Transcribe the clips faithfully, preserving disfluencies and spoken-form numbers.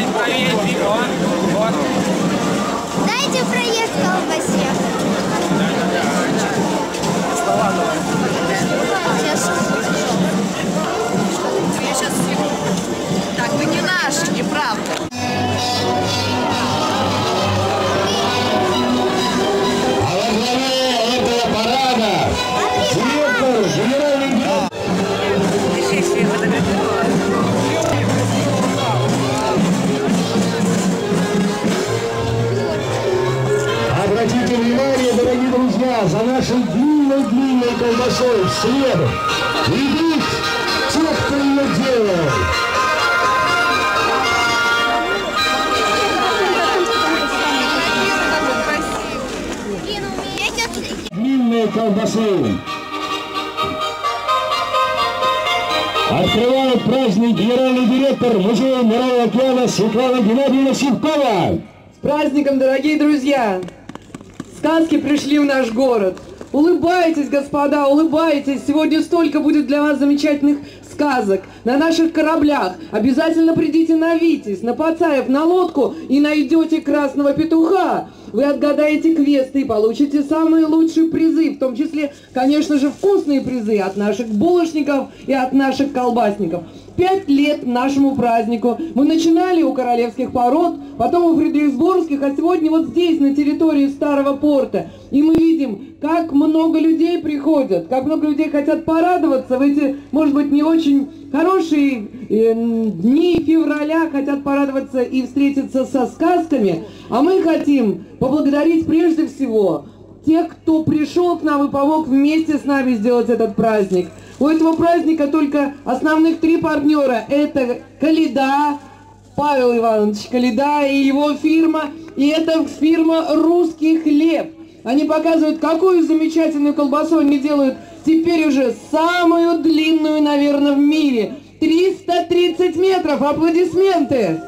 Дайте проезд колбасе. Я сейчас... Так, вы не наши, неправда. А во главе этого парада директор, генеральный директор. Обратите внимание, дорогие друзья, за нашей длинной-длинной колбасой вслед идут те, кто ее делал. Длинные колбасы. Открывает праздник генеральный директор Музея Мирового океана Светлана Геннадьевна Сивкова. С праздником, дорогие друзья! Сказки пришли в наш город. Улыбайтесь, господа, улыбайтесь. Сегодня столько будет для вас замечательных сказок на наших кораблях. Обязательно придите на Витязь, на Пацаев, на лодку и найдете красного петуха. Вы отгадаете квесты и получите самые лучшие призы, в том числе, конечно же, вкусные призы от наших булочников и от наших колбасников. Пять лет нашему празднику. Мы начинали у королевских пород, потом у фредериксбургских, а сегодня вот здесь, на территории Старого порта. И мы видим, как много людей приходят, как много людей хотят порадоваться в эти, может быть, не очень хорошие э, дни февраля, хотят порадоваться и встретиться со сказками. А мы хотим поблагодарить прежде всего тех, кто пришел к нам и помог вместе с нами сделать этот праздник. У этого праздника только основных три партнера. Это Каледа, Павел Иванович Каледа и его фирма. И это фирма «Русский хлеб». Они показывают, какую замечательную колбасу они делают теперь уже самую длинную, наверное, в мире. триста тридцать метров. Аплодисменты!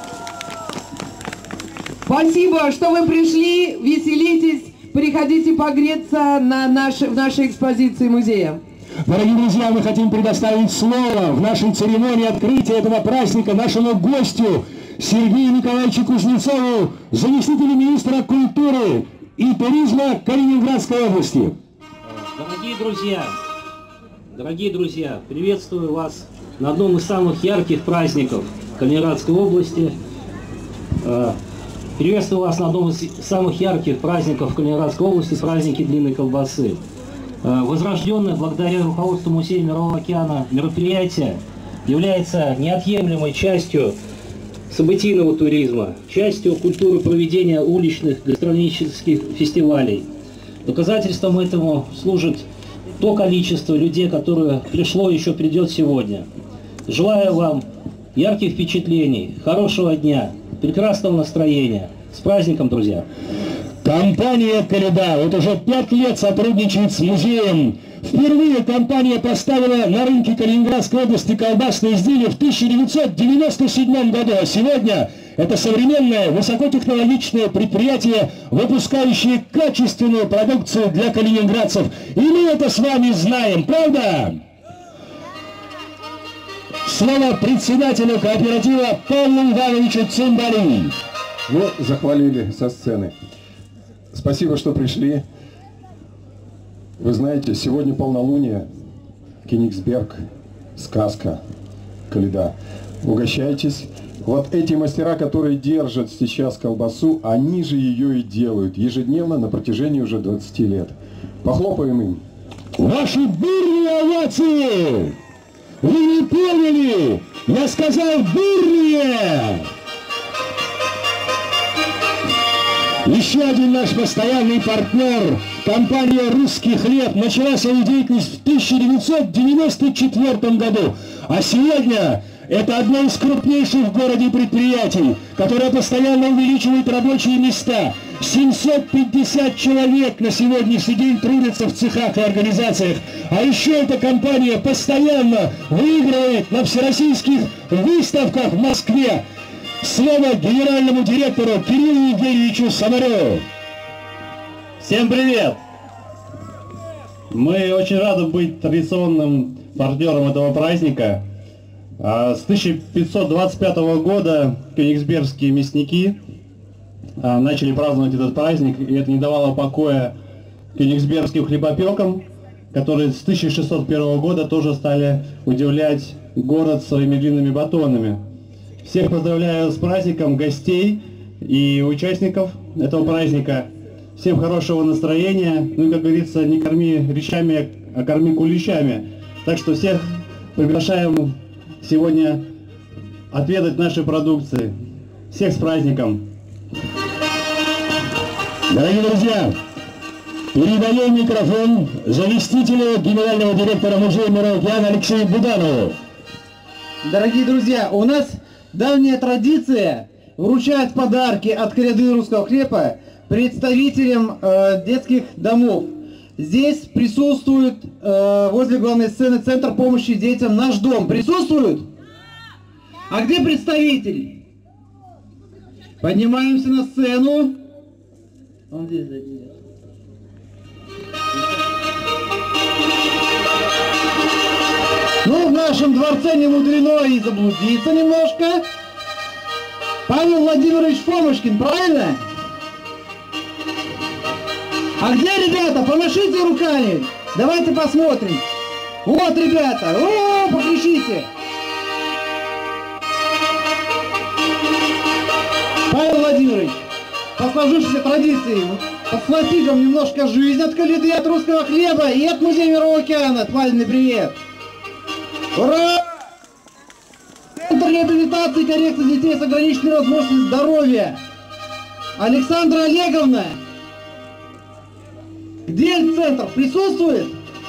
Спасибо, что вы пришли. Веселитесь. Приходите погреться на наши, в нашей экспозиции музея. Дорогие друзья, мы хотим предоставить слово в нашей церемонии открытия этого праздника нашему гостю Сергею Николаевичу Кузнецову, заместителю министра культуры и туризма Калининградской области. Дорогие друзья, дорогие друзья, приветствую вас на одном из самых ярких праздников Калининградской области. Приветствую вас на одном из самых ярких праздников Калининградской области, праздники длинной колбасы. Возрожденное благодаря руководству Музея Мирового океана мероприятие является неотъемлемой частью событийного туризма, частью культуры проведения уличных гастрономических фестивалей. Доказательством этому служит то количество людей, которое пришло и еще придет сегодня. Желаю вам ярких впечатлений, хорошего дня, прекрасного настроения. С праздником, друзья! Компания «Каледа» вот уже пять лет сотрудничает с музеем. Впервые компания поставила на рынке Калининградской области колбасные изделия в тысяча девятьсот девяносто седьмом году. А сегодня это современное высокотехнологичное предприятие, выпускающее качественную продукцию для калининградцев. И мы это с вами знаем, правда? Слово председателю кооператива Павлу Ивановичу Цимбалину. Ну, захвалили со сцены. Спасибо, что пришли. Вы знаете, сегодня полнолуние, Кенигсберг, сказка, Каледа. Угощайтесь. Вот эти мастера, которые держат сейчас колбасу, они же ее и делают ежедневно на протяжении уже двадцати лет. Похлопаем им. Ваши бурные овации! Вы не поняли! Я сказал бурные! Еще один наш постоянный партнер, компания «Русский хлеб», начала свою деятельность в тысяча девятьсот девяносто четвёртом году. А сегодня это одно из крупнейших в городе предприятий, которое постоянно увеличивает рабочие места. семьсот пятьдесят человек на сегодняшний день трудятся в цехах и организациях. А еще эта компания постоянно выигрывает на всероссийских выставках в Москве. Слово генеральному директору Кириллу Евгеньевичу Самареву. Всем привет! Мы очень рады быть традиционным партнером этого праздника. С тысяча пятьсот двадцать пятого года кёнигсбергские мясники начали праздновать этот праздник, и это не давало покоя кёнигсбергским хлебопекам, которые с тысяча шестьсот первого года тоже стали удивлять город своими длинными батонами. Всех поздравляю с праздником, гостей и участников этого праздника. Всем хорошего настроения. Ну и, как говорится, не корми речами, а корми куличами. Так что всех приглашаем сегодня отведать нашей продукции. Всех с праздником! Дорогие друзья, передаем микрофон заместителю генерального директора музея Мирового океана Алексею Буданову. Дорогие друзья, у нас давняя традиция вручать подарки от коляды русского хлеба представителям э, детских домов. Здесь присутствует э, возле главной сцены Центр помощи детям «Наш дом». Присутствуют? А где представители? Поднимаемся на сцену. Он здесь задержит. Ну, в нашем дворце не мудрено и заблудиться немножко. Павел Владимирович Фомушкин, правильно? А где ребята? Помашите руками. Давайте посмотрим. Вот ребята. О, покричите. Павел Владимирович, по сложившейся традиции, подхватить вам немножко жизнь от коляды, от русского хлеба и от музея Мирового океана. Павельный привет. Ура! Центр реабилитации и коррекции детей с ограниченной возможностью здоровья. Александра Олеговна. Где центр? Присутствует?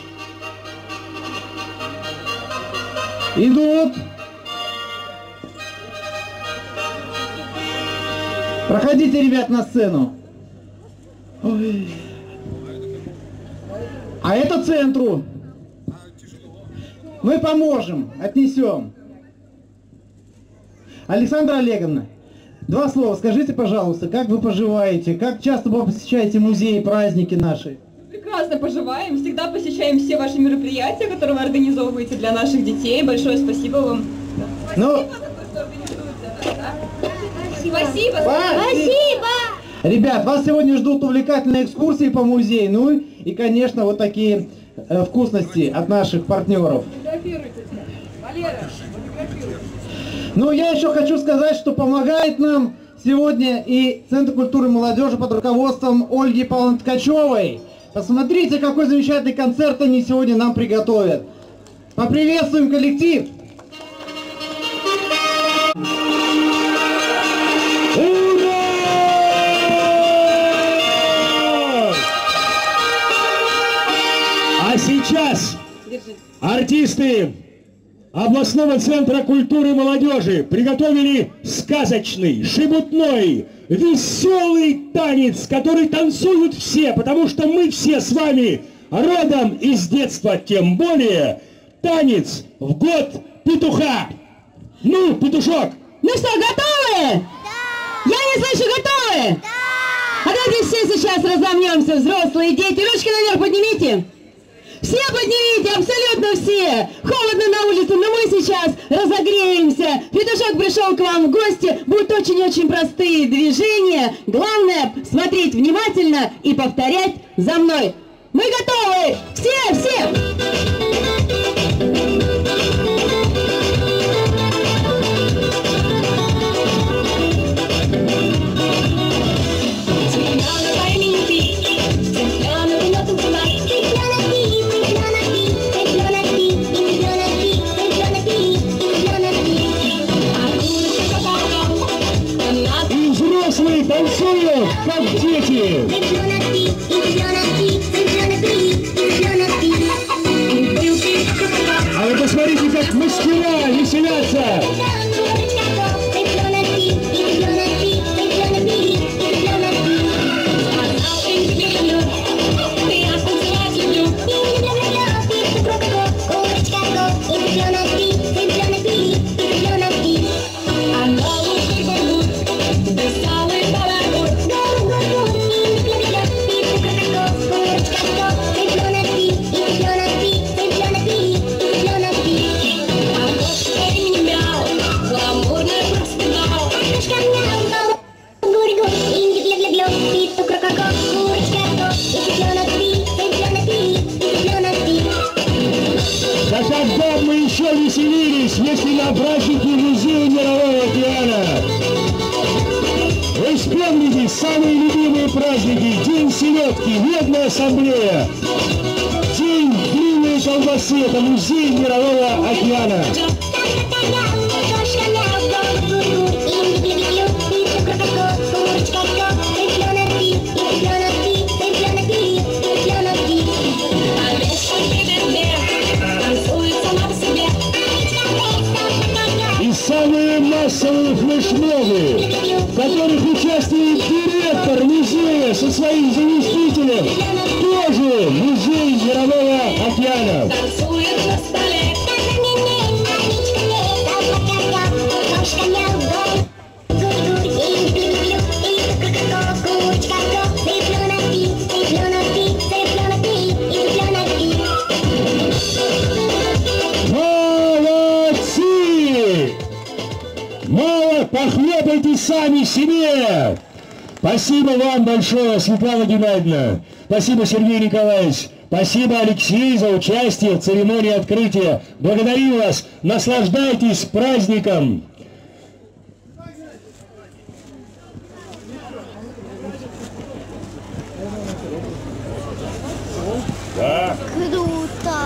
Идут. Проходите, ребят, на сцену. Ой. А это центру. Мы поможем, отнесем. Александра Олеговна, два слова скажите, пожалуйста, как вы поживаете, как часто вы посещаете музеи, праздники наши? Прекрасно поживаем, всегда посещаем все ваши мероприятия, которые вы организовываете для наших детей. Большое спасибо вам. Ну, спасибо. Спасибо! Ребят, вас сегодня ждут увлекательные экскурсии по музею, ну и, конечно, вот такие э, вкусности от наших партнеров. Валера, Ну, я еще хочу сказать, что помогает нам сегодня и Центр культуры и молодежи под руководством Ольги Павловны Ткачевой. Посмотрите, какой замечательный концерт они сегодня нам приготовят. Поприветствуем коллектив! А сейчас артисты областного центра культуры и молодежи приготовили сказочный, шебутной, веселый танец, который танцуют все, потому что мы все с вами родом из детства, тем более танец в год петуха. Ну, петушок! Ну что, готовы? Да! Я не слышу, готовы? Да! А давайте все сейчас разомнемся, взрослые, дети, ручки наверх поднимите. Все поднимите, абсолютно все. Холодно на улице, но мы сейчас разогреемся. Петушок пришел к вам в гости. Будут очень-очень простые движения. Главное смотреть внимательно и повторять за мной. Мы готовы! Все, все! Танцуют, как дети! А вы посмотрите, как мастера веселятся! Thank you. самые любимые праздники. День селедки, Медная ассамблея. День длинной колбасы, это музей Мирового океана. И самые массовые флешмобы, в которых участвует директор музея со своим заместителем, тоже музей Мирового океана. Мало, похлопайте сами себе! Спасибо вам большое, Светлана Геннадьевна. Спасибо, Сергей Николаевич. Спасибо, Алексей, за участие в церемонии открытия. Благодарю вас. Наслаждайтесь праздником. Да. Круто!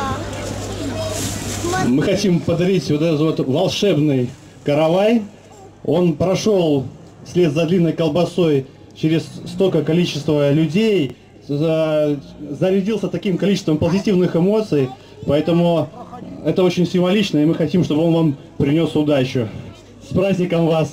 Мы хотим подарить вот этот вот волшебный каравай. Он прошел вслед за длинной колбасой через столько количества людей, зарядился таким количеством позитивных эмоций, поэтому это очень символично, и мы хотим, чтобы он вам принес удачу. С праздником вас!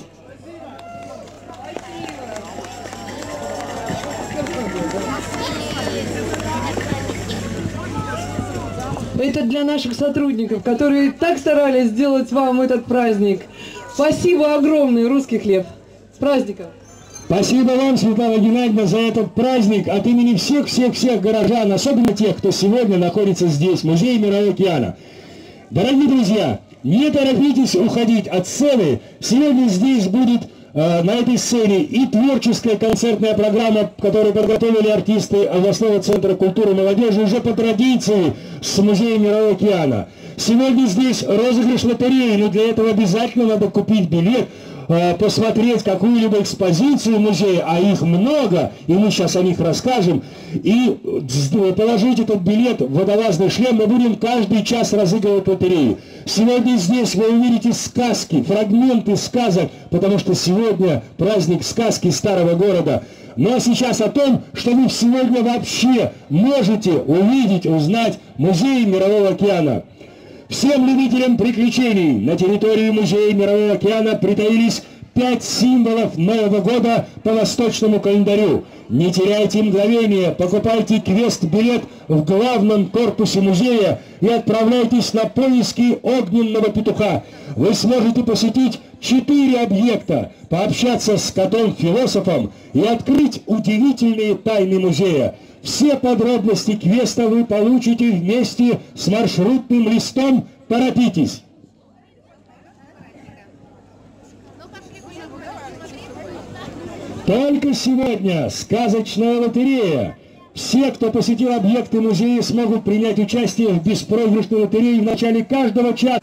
Это для наших сотрудников, которые так старались сделать вам этот праздник. Спасибо огромное, Русский хлеб. С праздником! Спасибо вам, Светлана Геннадьевна, за этот праздник от имени всех-всех-всех горожан, особенно тех, кто сегодня находится здесь, в Музее Мирового океана. Дорогие друзья, не торопитесь уходить от сцены. Сегодня здесь будет э, на этой сцене и творческая концертная программа, которую подготовили артисты областного центра культуры и молодежи уже по традиции с Музеем Мирового океана. Сегодня здесь розыгрыш лотереи, но для этого обязательно надо купить билет, посмотреть какую-либо экспозицию музея, а их много, и мы сейчас о них расскажем, и положить этот билет в водолазный шлем. Мы будем каждый час разыгрывать лотерею. Сегодня здесь вы увидите сказки, фрагменты сказок, потому что сегодня праздник сказки старого города. Ну а сейчас о том, что вы сегодня вообще можете увидеть, узнать Музей Мирового океана. Всем любителям приключений на территории Музея Мирового океана притаились пять символов Нового года по восточному календарю. Не теряйте мгновения, покупайте квест-билет в главном корпусе музея и отправляйтесь на поиски огненного петуха. Вы сможете посетить четыре объекта, пообщаться с котом-философом и открыть удивительные тайны музея. Все подробности квеста вы получите вместе с маршрутным листом. Торопитесь! Только сегодня сказочная лотерея. Все, кто посетил объекты музея, смогут принять участие в беспроигрышной лотерее в начале каждого часа.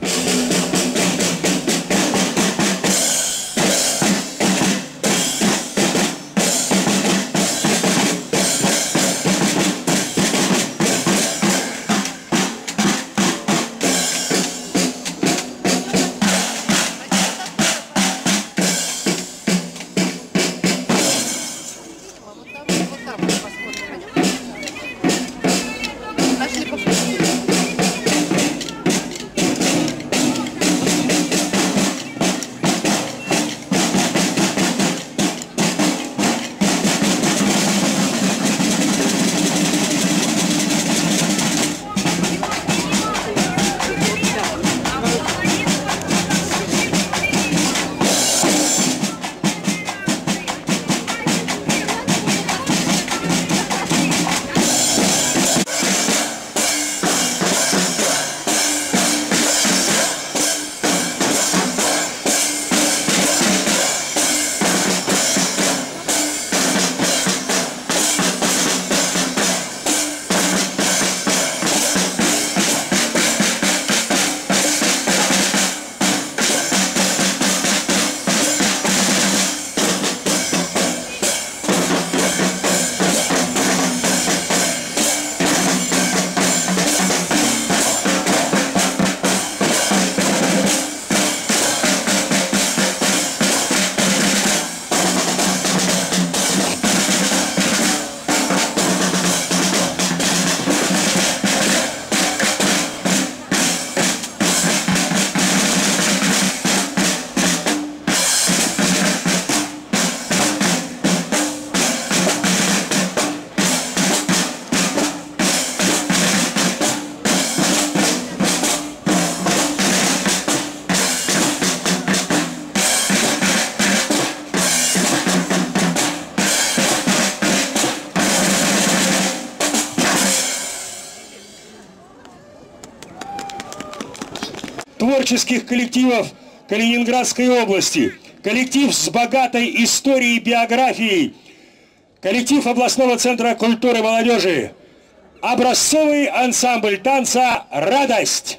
творческих коллективов Калининградской области, коллектив с богатой историей и биографией, коллектив областного центра культуры и молодежи, образцовый ансамбль танца «Радость».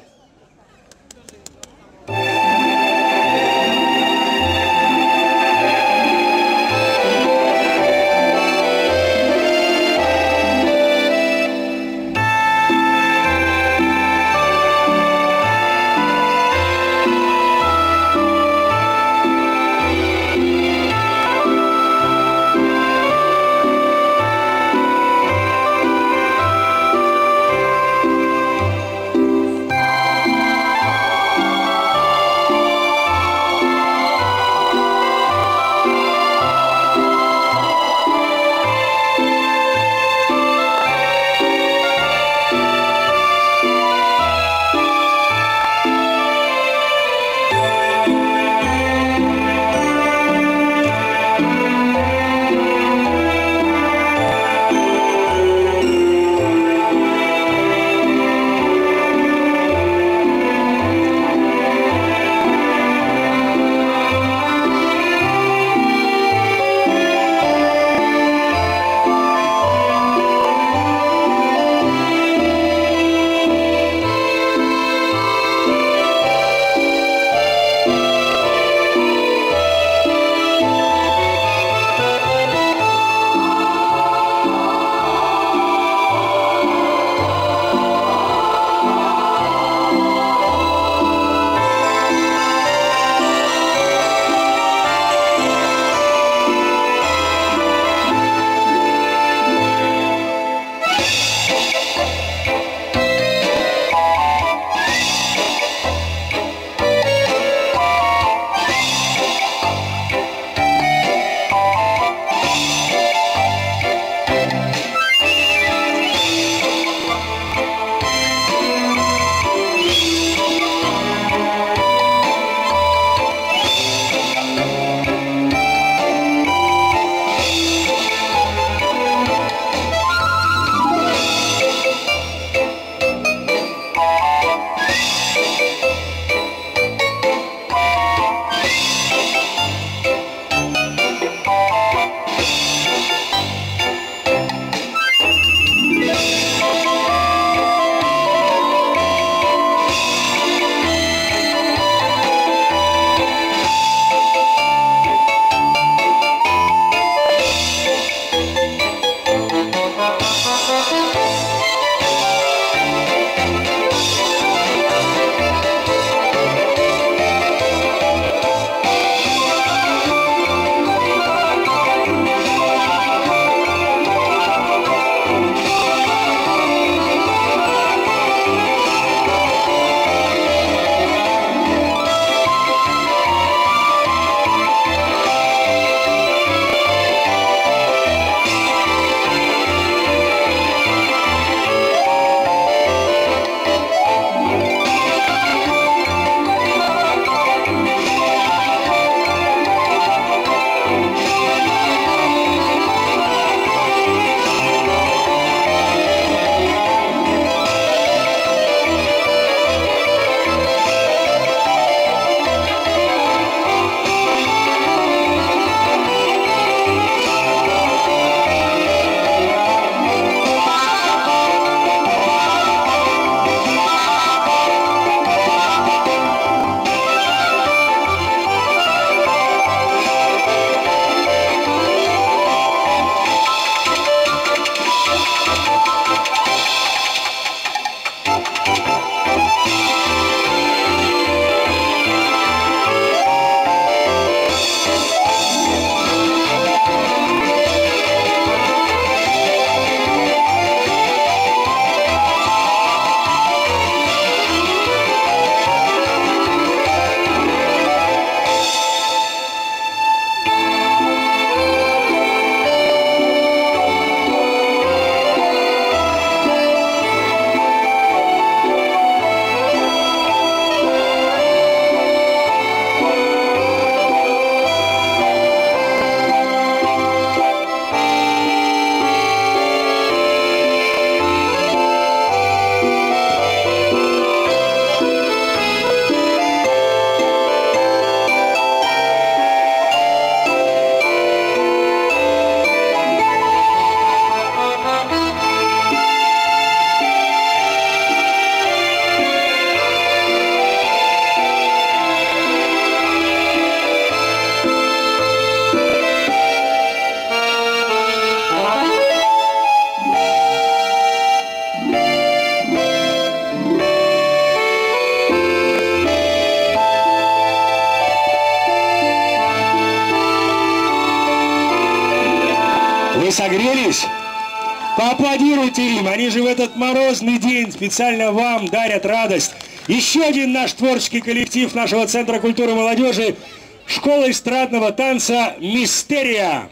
согрелись? Поаплодируйте им, они же в этот морозный день специально вам дарят радость. Еще один наш творческий коллектив нашего Центра культуры и молодежи — школа эстрадного танца «Мистерия».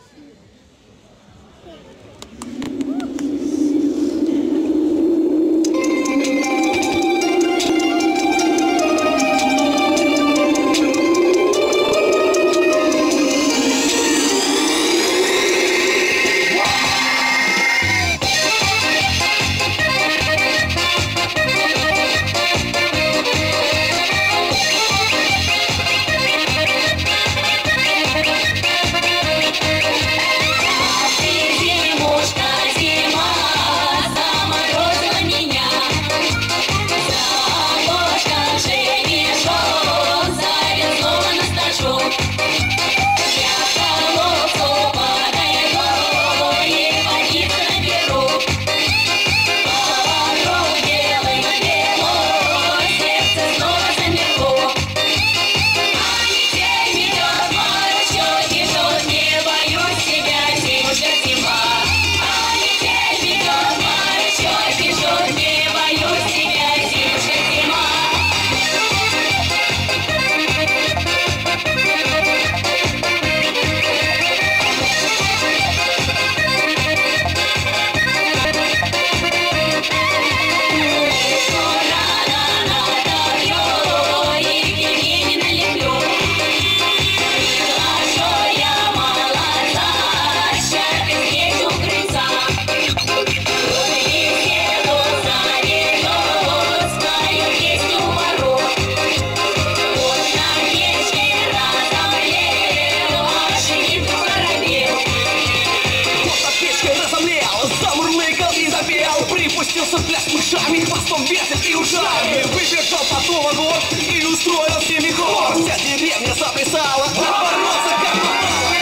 Припустился в пляс мышами, хвостом вертит и ушами. Выбежал по поводу и устроил всеми хор. Вся деревня заплясала, оборвался как попало.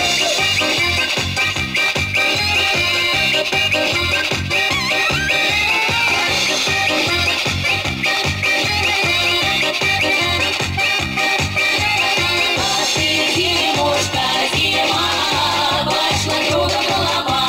А ты, зимушка, зима, пошла кругом голова.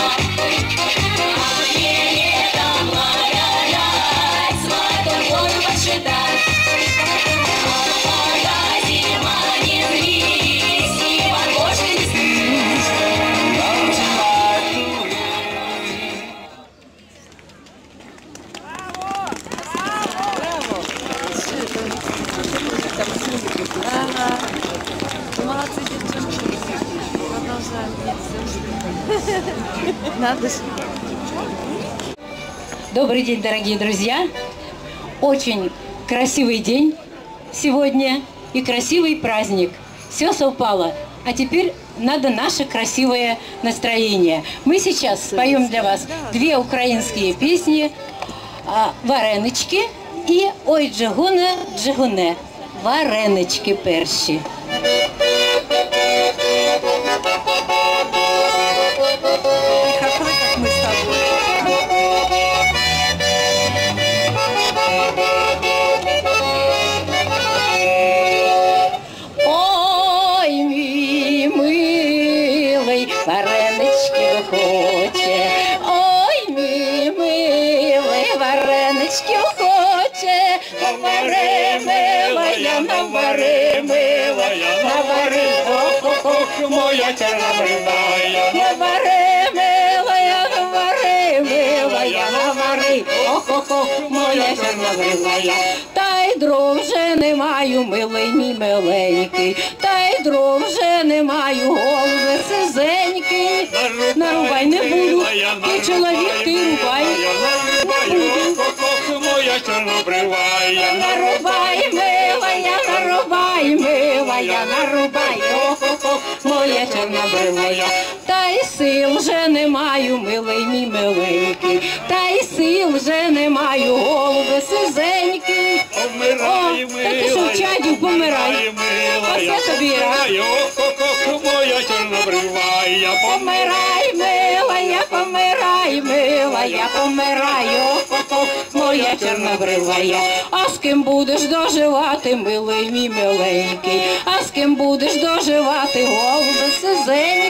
Молодцы, девчонки. Продолжаем. Надо же. Добрый день, дорогие друзья. Очень красивый день сегодня и красивый праздник. Все совпало. А теперь надо наше красивое настроение. Мы сейчас споем для вас две украинские песни «Варенички» и «Ой, Джигуне, Джигуне». Варенички перші. Какой, как мы с тобой. Ой, мій милий, варенички хоче. Ой, мій милий, варенички хоче. Навари, милая, навари, милая, навари, ох-ох-ох, моя чорнобривая. Навари, милая, навари, милая, навари, ох-ох-ох, моя чорнобривая. Та й дров вже не маю, милий мій миленький, та й дров вже не маю, голубе сизенький. Нарубай не буду, ти чоловік, ти рубай. Не буду. Моя чорнобривая. Нарубай, милая, нарубай, милая, нарубай, ох-ох-ох, моя чорнобривая. Та й сил вже не маю, милий мій миленький, та й сил вже не маю, голубе сизенький. Помирай, О, та ти що в чаді, помирай. Оце тобі рад. Ох-ох-ох, моя чорнобривая. Помирай, милая, помирай, милая, помирай, ох-ох-ох, моя чорнобривая. А з ким будеш доживати, милий мій миленький, а з ким будеш доживати, голубе сизенький.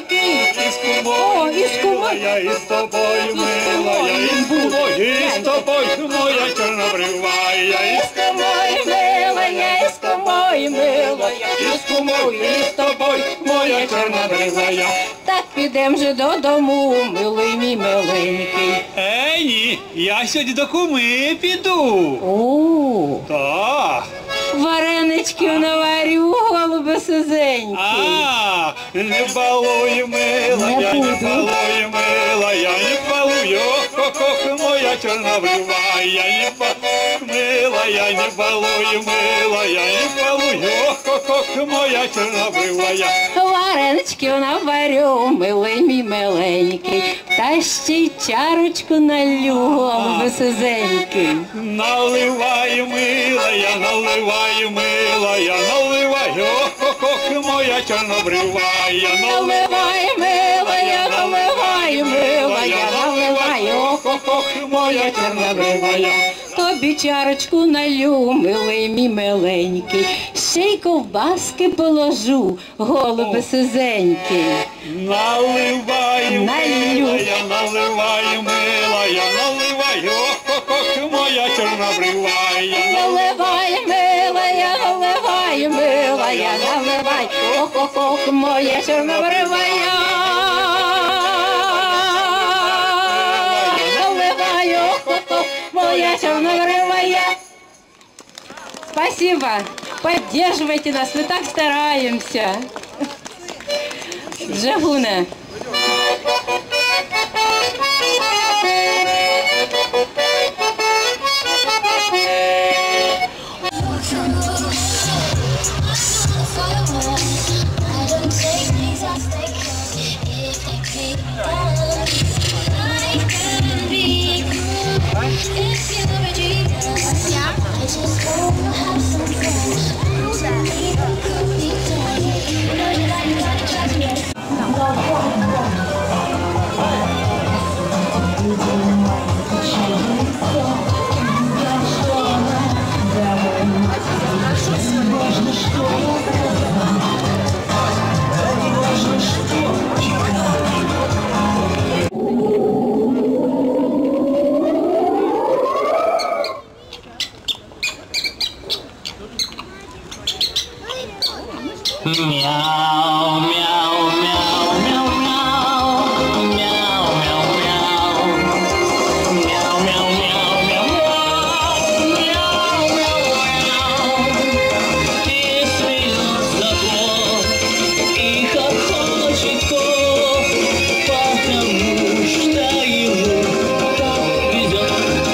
і з кумою, милая, і з тобою, милая, і з кумою, і з тобою, моя чорнобривая, і з кумою, милая, і з кумою, милая, і з кумою, і з тобою, моя чорнобривая. Так підем же додому, милий мій миленький. Ей, ні, я сьогодні до куми піду. О, Так. вареничків наварю, голубе сизенький. А, не балуй, милая, не балуй, милая, не балуй, ох-ох-ох, моя чорнобривая, не балуй, милая, не балуй, милая, не балуй, ох-ох-ох, моя чорнобривая. Вареничків наварю, милий мій миленький, та ще й чарочку налю, голубе сизенький. Наливай, милая, наливай, милая, наливай, ох-ох-ох, моя чорнобривая, Наливай, милая, наливай, милая, наливай, ох-ох-ох, моя чорнобривая. тобі чарочку налю, милий мій миленький, ще й ковбаски положу, голубе сизенький. Наливай, Налью. милая, наливай, милая, наливай, ох-ох-ох, моя чорнобривая. Наливай, милая, наливай, милая, наливай, ох-ох-ох, моя чорнобривая. Наливай, ох-ох-ох, моя чорнобривая. Спасибо. Поддерживайте нас, мы так стараемся. Джагуна. Мяу, мяу, мяу, мяу, мяу, мяу, мяу, мяу, мяу, мяу, мяу, мяу, мяу, мяу. И смеется кот, и хохочет кот, потому что ему так везет.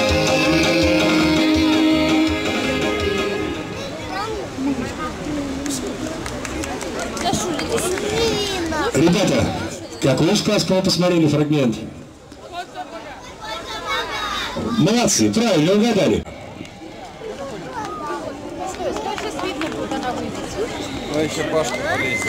Ребята, какую сказку вы посмотрели фрагмент? Молодцы, правильно угадали. Ну еще Пашка полезет.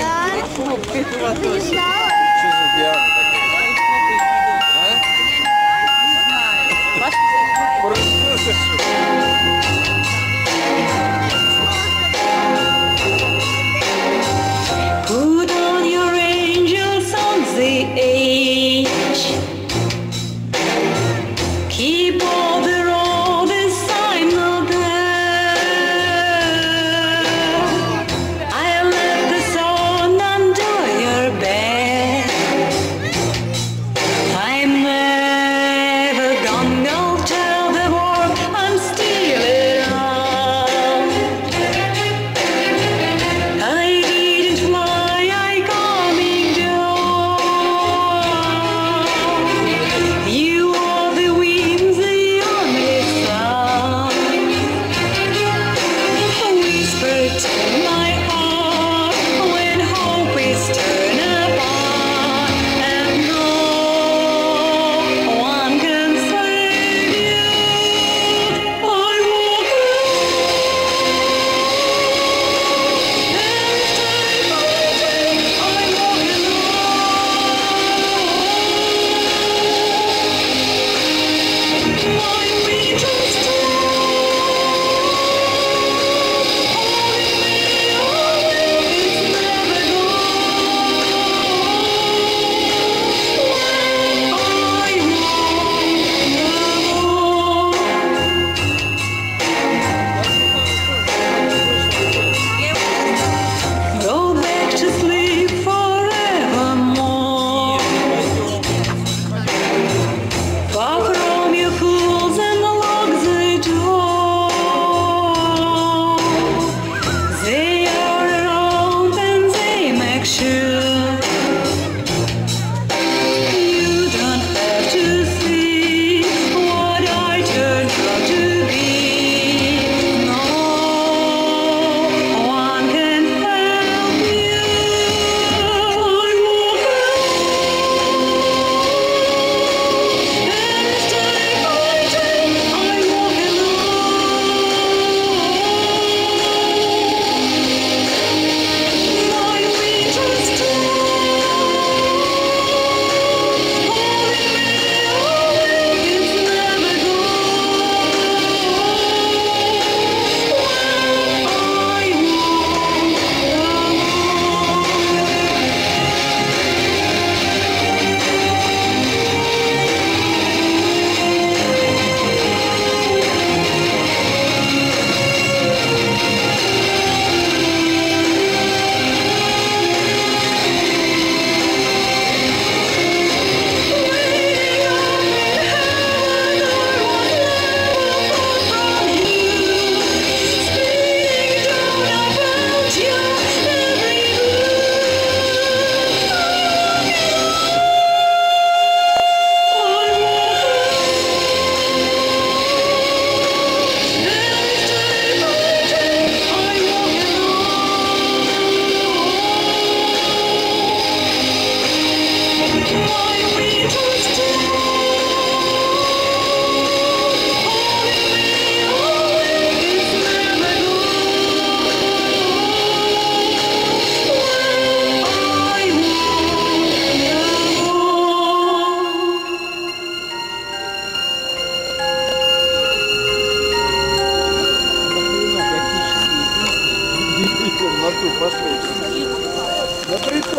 Put on your angels on the edge. Keep all the road as I'm not there. I left the sun under your bed.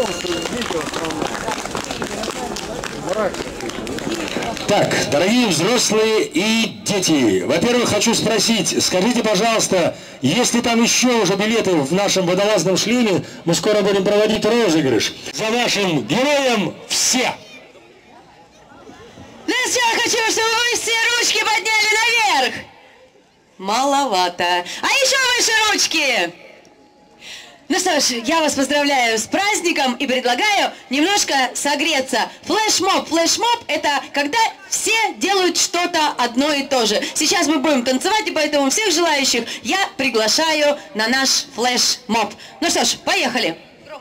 Так, дорогие взрослые и дети, во-первых, хочу спросить, скажите, пожалуйста, если там еще уже билеты в нашем водолазном шлеме, мы скоро будем проводить розыгрыш. За вашим героем все! Ну что, я хочу, чтобы вы все ручки подняли наверх. Маловато. А еще выше ручки. Ну что ж, я вас поздравляю с праздником и предлагаю немножко согреться. Флешмоб. Флешмоб — это когда все делают что-то одно и то же. Сейчас мы будем танцевать, и поэтому всех желающих я приглашаю на наш флешмоб. Ну что ж, поехали.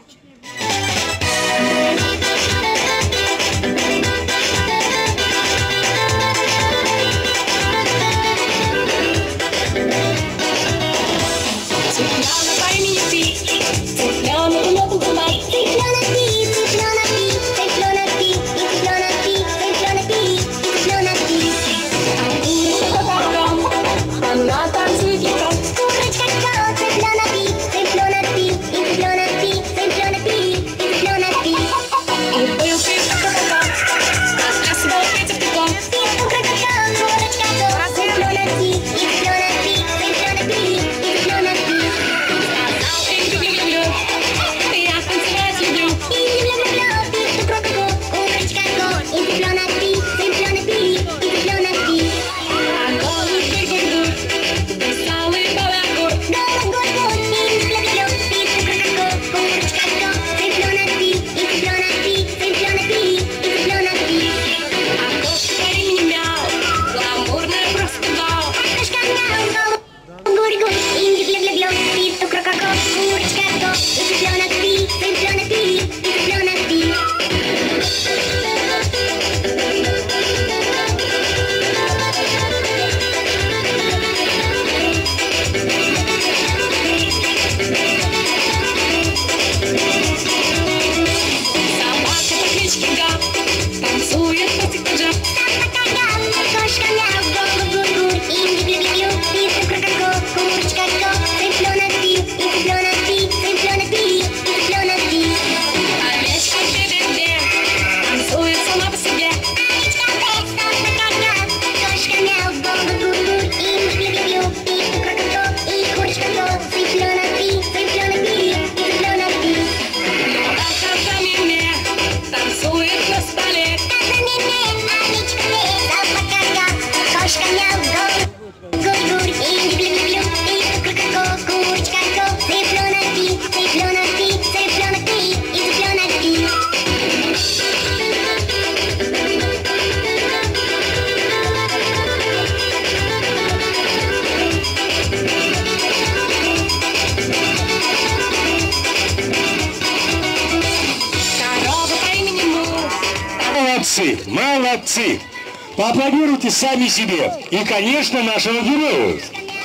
Молодцы, молодцы! Поаплодируйте сами себе и, конечно, нашему герою.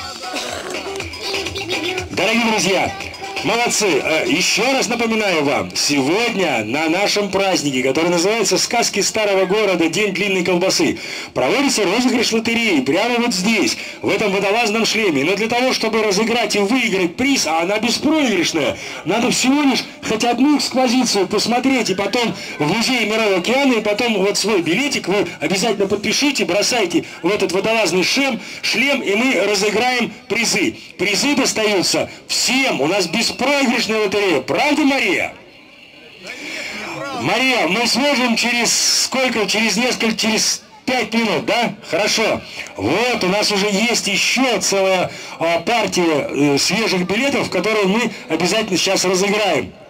Дорогие друзья, молодцы! Еще раз напоминаю вам, сегодня на нашем празднике, который называется «Сказки старого города. День длинной колбасы», проводится розыгрыш лотереи прямо вот здесь, в этом водолазном шлеме. Но для того, чтобы разыграть и выиграть приз, а она беспроигрышная, надо всего лишь хоть одну экспозицию посмотреть, и потом в музее Мирового океана, и потом вот свой билетик вы обязательно подпишите, бросайте в этот водолазный шлем, шлем, и мы разыграем призы. Призы достаются всем. У нас беспроигрышная лотерея. Правда, Мария? Мария, мы сможем через сколько? Через несколько, через пять минут, да? Хорошо. Вот, у нас уже есть еще целая а, партия э, свежих билетов, которые мы обязательно сейчас разыграем.